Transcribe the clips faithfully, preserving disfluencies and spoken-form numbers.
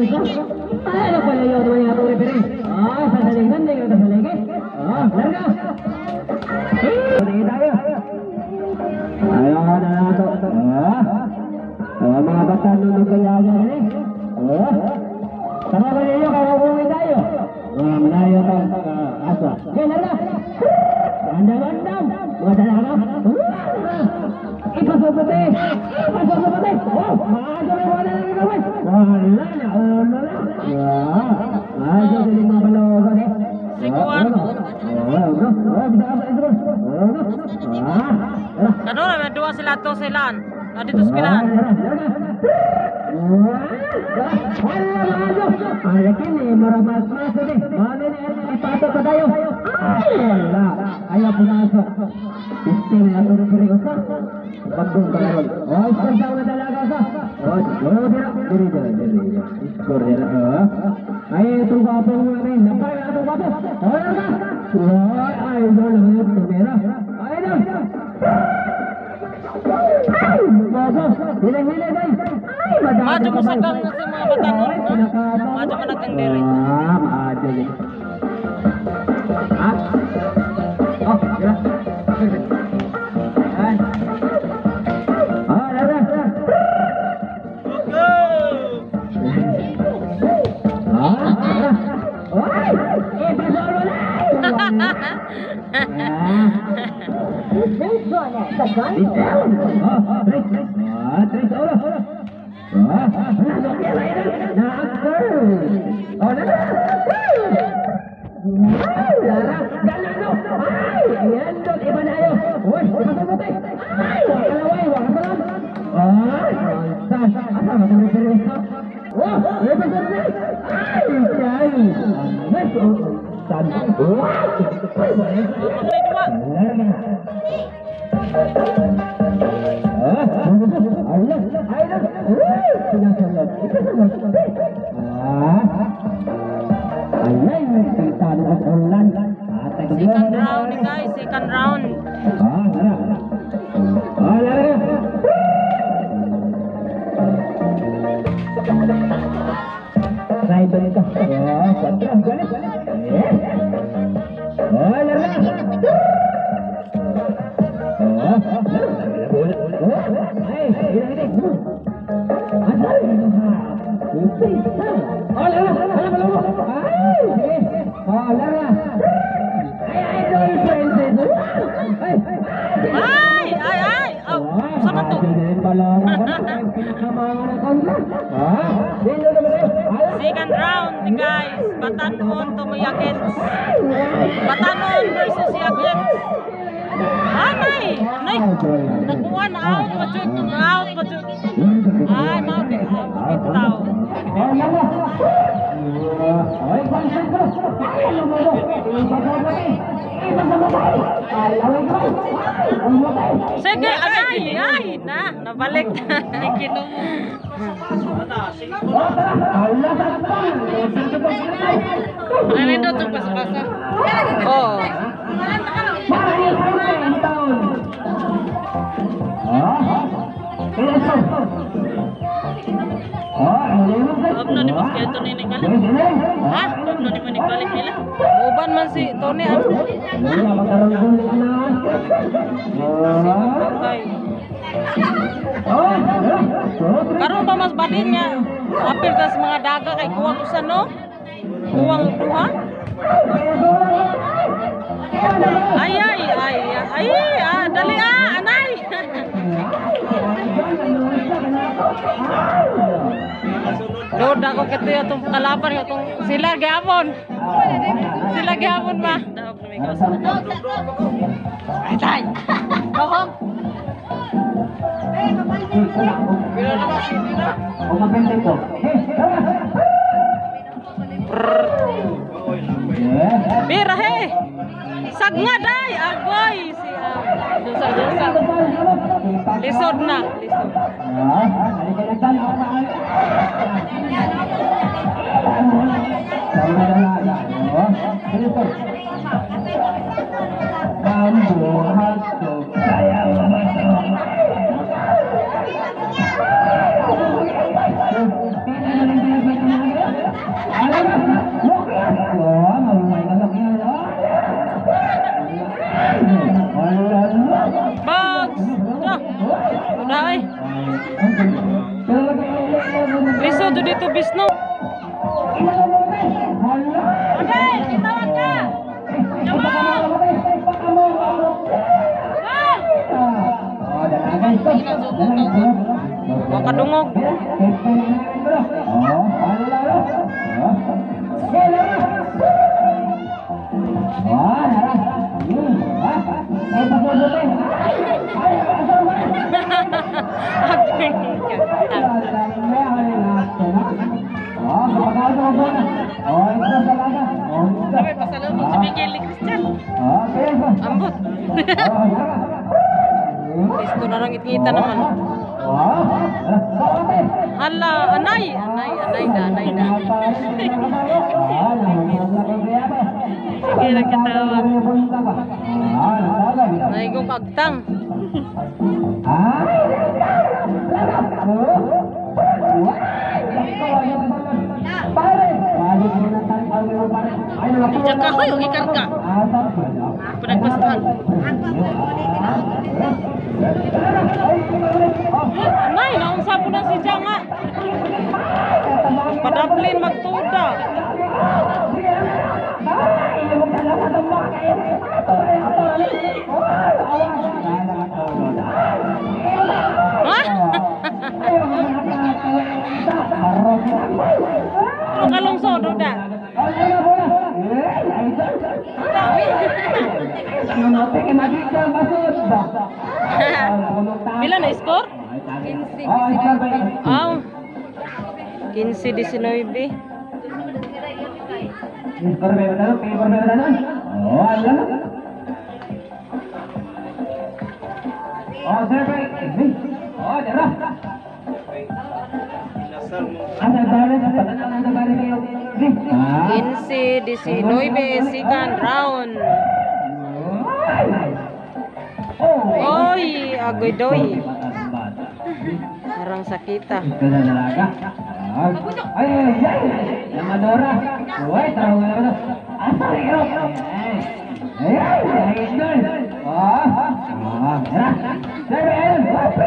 Ano pala yun mga atong referee? Ah, sasaling-saling ito sa lege. Ah, larga. Sige tayo. Ayaw na nato. Ah, ah, mga bata nunod kaya yan eh. Ah, sama ba ninyo kakabungin tayo? Ah, malayo ito. Ah, asa. Okay, larga. Ganda-gandam. Mga dalaga. Ipasuputi! Ipasuputi! Wow! Maaga may wala na gagawin! Wala na! Wala na! Maaga sa lima balogan eh! Sikuan! Kano na, may dua sila to silaan. Nandito sa pilahan. Alakin eh, maramas-masod eh. Mano na yan, ipato pa tayo. Ay, wala. Ayaw pumasok. Pisting na ito rin usa. Bagong karon. Oh, isang taon na talaga usa. Oh, oh, dira. Diri, diri, diri. Score dira. Ay, itong kapo mo namin. Napay na itong kapo. Oh, yan ka. Oh, ay, doon naman yung tumira. Ay, doon. Ay, bago. Hilang-hilang, guys. Ay, madami. Madyo mo sa kang sa mga batanon. Madyo mo na kang diri. Ah, madyo. Ah? Oh, dira. Ay. Ah, dira. Ah, dira. Oy! Eh, pasol mo na! Second round ni guys, second round. Ay, ay, ay. Oh, sama to. Second round ni guys. Batanon to mo Yakins. Batanon versus Yakins. Ay, nay. Nay. Nakuha na out pa chuk. Out pa chuk. Ay, mau di out. Bitaw. Sige, ay, ay, na, nabalik na. Ikinom mo. Ano ito ito pas-pasa? Oo. Huwag na ni Mas Tony ni balik. Ha? Huwag na ni man balik nila. Uban man si Tony ah. Karon pa mas balin niya. Apil tas mga daga kay kuwang usan no? Kuwang duha. Ay ay ay ay ah, dali ah, anay. Doon ako kito yung kalaban yung sila gyapon. Sila gyapon ba? Ay tay. Kokong. Mira he. Sagna day agoy siya. Dosa dosa. Lisod na, lisod. dito, Bisno. Okay, itawag ka. Jamal. Makadungog. Sabi pasalubong sa Miguel Christian. Ambot. Listo na lang ngita naman. Hala, anay, anay, anay na, anay na. Sige, nagkatawa. Naigong agtang. Diyan ka kayo, ikan ka. Pinagpastahan. Anay, naunsa po na si Janga. Padaplin magtuda. Ano kalong sodo da? Bila na score? Oh. quince diecinueve. quince diecinueve second round. Oy, agoy doy. Parang sakita. Ay, ay, ay. Lamadora. Uy, tawag na ba? Asa ikaw? Ay, ay, ay, ay. Ah, ah, era. Sabi ayun.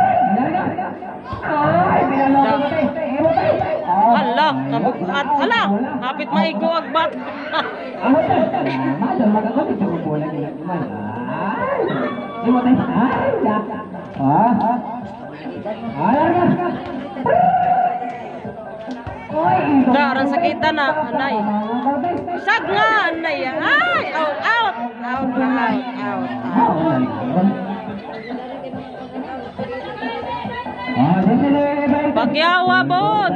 Ay, pinalo ko tay. Hala, kabukat. Hala, hapit maigo agbat. Ano ta? Madal magakot ito ko bola kina man. Ay. Imo tay. Ay, ya. Ah. Ay, Darang sakita na, anay. Sag nga, anay. Ay, out, out. Out na, out, out, out. Bagyawa, Bon.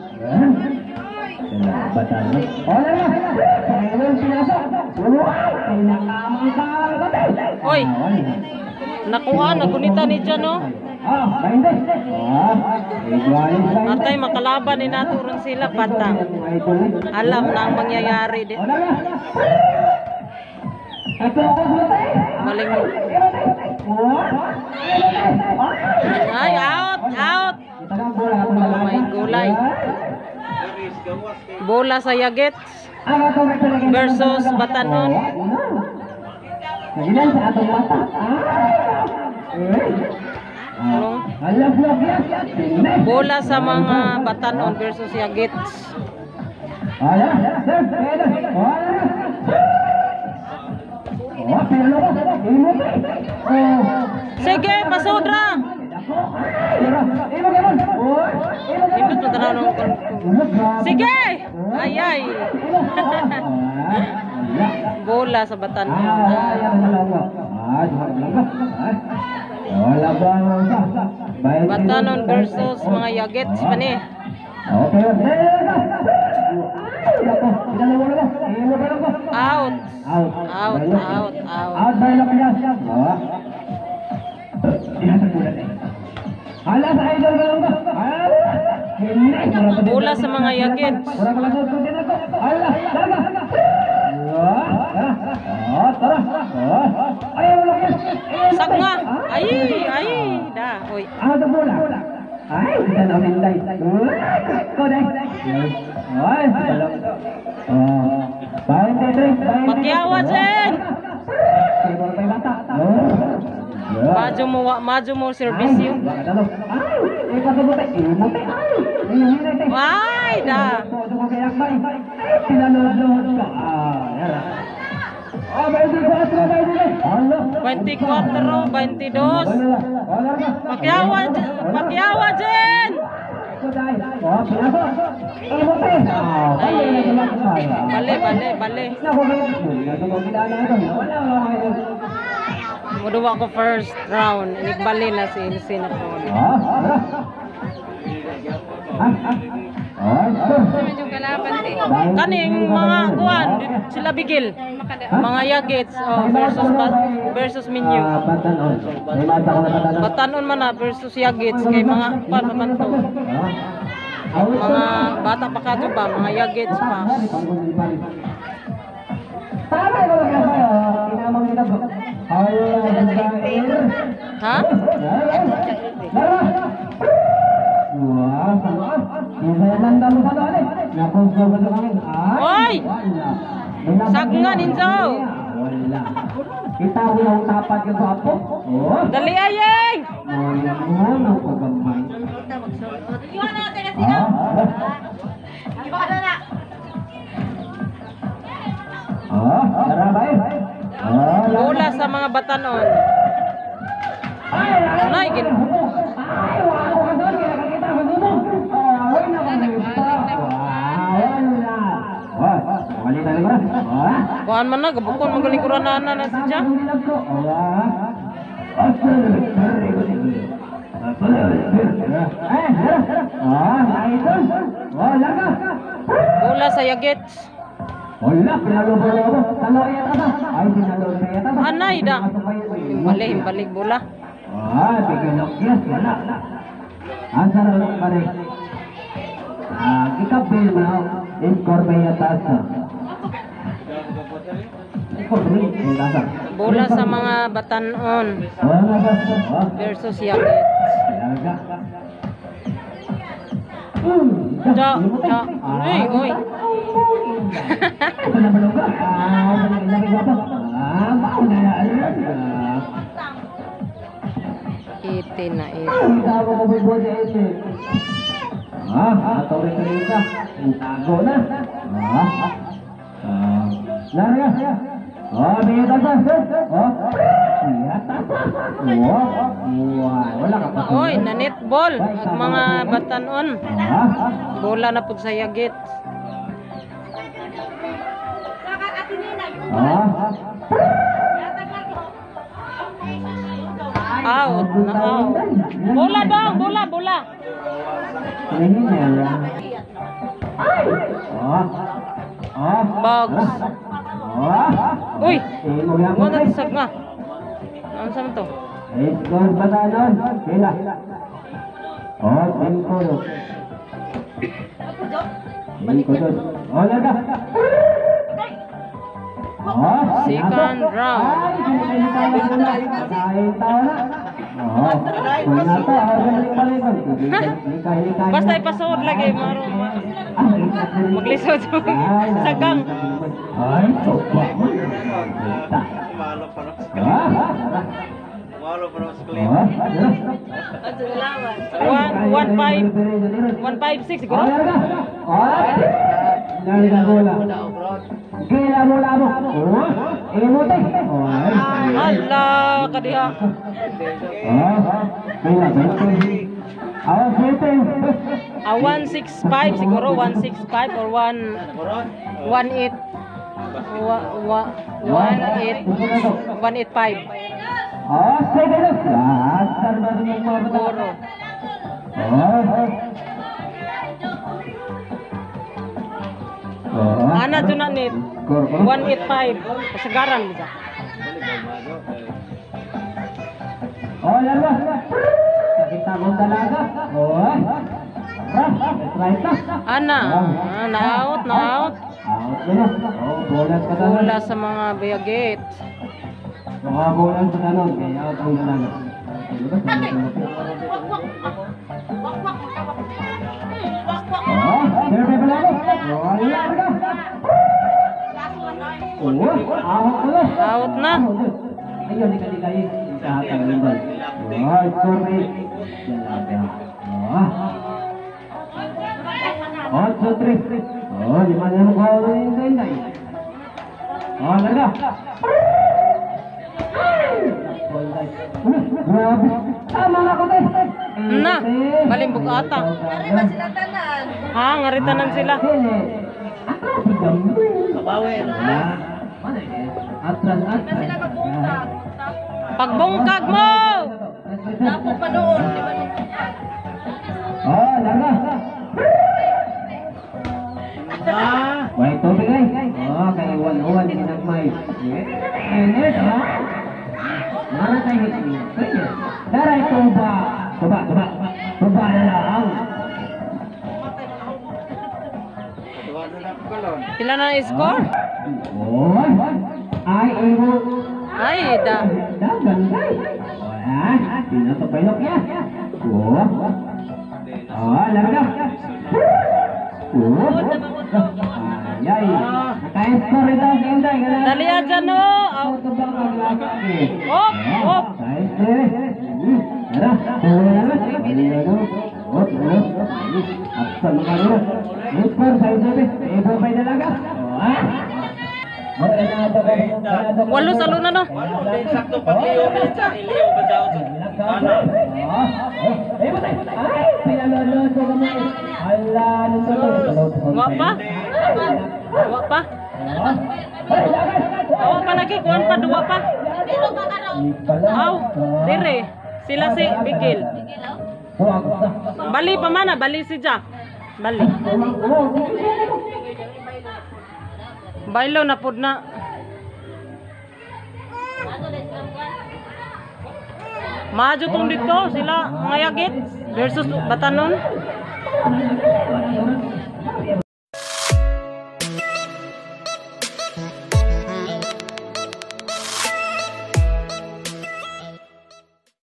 Oy, nakuha, nagunita ni dyan, no? Atay, makalaban ni naturon sila, patang. Alam na ang mangyayari din. Maling. Ay, out, out. May gulay. Bola sa Yagets versus Batanon. Bola sa mga Batanon versus Yagets. Sige, pasudra. Ibig mo tanong. Sige. Ay ay. Bola sa Batanon. Batanon versus mga Yagets pa ni. Out. Out. Out. Out. Out. Bola sa mga Yagets. Sak nga. Ay, ay, dah. Oy. Ay, kita na minday. Ko dai. Ay, balok. Oh. Bain dai, bain. Pakyawa sen. Maju mo, maju mo serbisyo. Ay, ay, pasabot ay. Ay, da. twenty-four, twenty-two. Pakyawa, J- pakyawa, Jen. Ay, bale, bale, bale. Muduwa ko first round. Inigbali na si Insin ako. Kaning mga kuan sila bigil. Mga yagits oh, versus ba- versus Minyo. Batanon man na versus yagits kay mga kuan pa man to. Mga bata pa kato ba, mga yagits pa. Ha? Oy! Sagngan ninjo. Kita ko yung tapat yung apo. Oh. Dali ayeng. Ano ko gamay? Iwan na natin kasi na. Iwan na na. Ah, darabay. Ah, Bola sa mga batanon. Nay, gin. ay, wala ko doon kaya kita ko dito. Ah, wala na ko. Wala. Wah, wali tali ba? Ah. Kuan man na gabukon magaling kuranana na siya. Bola sa yagits. Anay da. Himbali, himbali bola. Ah, bigyan ng yes, wala. Asa na lang pare. Ah, ikapil mo na. Incorporate atas. Bola sa mga batanon versus yagits. Ja, ja. Uy, uy. Iti na iti. Ah, atau rekrisa, tago na. Ah, ah, lari ya. Oh, beda sa. Oh, lihat Oh, wah, wala ka pa. Oy, na netball ang mga batanon. Ah, Bola na pud sa yagits. ah. Out, na out. Bola dong, bola, bola. Ini ya. Oh, oh, Box. oh. Uy, Eh, mo yang mo na tisag nga. Ano sa to? Skor batanon, sila. Oh, tempo. Tempo doon. Oh, laga. Oh, Second round. Basta ipasuod lagi maro. Maglisod sa gang. Ay, sopa mo. Malo pa rin sa Ah, Malo pa rin sa ah, klip. One, one five, one five six siguro. Dari ka bola. Kila bola mo. Oh, emote. Oh, Hala, kadiha. ah, kila bente. Awas bente. Ah, one six five siguro, one six five or one, one eight. Wa, wa, one eight, one eight five. Ah, sige na. Lahat ba yung mga Siguro. Oh. Oh. Ana dyan na net. one eight five. Kasagaran bisa. Oh, lalo. Nakita mo talaga. Oh. Right na. Ana, ah, na-out, na-out. Out na. Oh, bolas ka talaga. Bola sa mga bayagit. Mga bolas sa kanon. Kaya out ang talaga. Oh, siyempre pala ako. Oh, iyan ka. Oh, out pala. Out na. Ayun, di ka di kayo. Sa hatang limbal. Oh, sorry. Yan lang. Oh. ocho tres. Oh, lima na mo ko yung Inday. Oh, larga. Grabe. Tama na ko tayo. Na, balimbog ata. Ha, ngaritanan sila. Kabawi. Atras, atras. Pagbungkag mo! Dapo pa noon, di ba? Oh, larga. Ah! Wait, tubig ay. Oh, kay Juan-Juan ni Nagmay. Enes, ha? Mana tayo hit. Kaya. Daray, tuba. Tuba, tuba. Tuba na lang. Tuwa na lang ko lang. Pila na score? Oh, ay, imo. Ay, da. Dagan, ay. Wala, pinatapayok niya. Oh. Oh, larga. Oh. Ay, naka-score ito, Inday. Dali aja no. Aw. Op, op. Walo sa luna no. Sakto pag liyo rin sa iliyo ba daw sa ano? Wa pa? Wa pa? Wa pa lagi kuan pa dua pa. Aw, dire. Sila si Bigil. Bali pa mana, bali si Ja. Bali. Bailo na pud na. Maju tong dito sila ngayagit versus Batanon.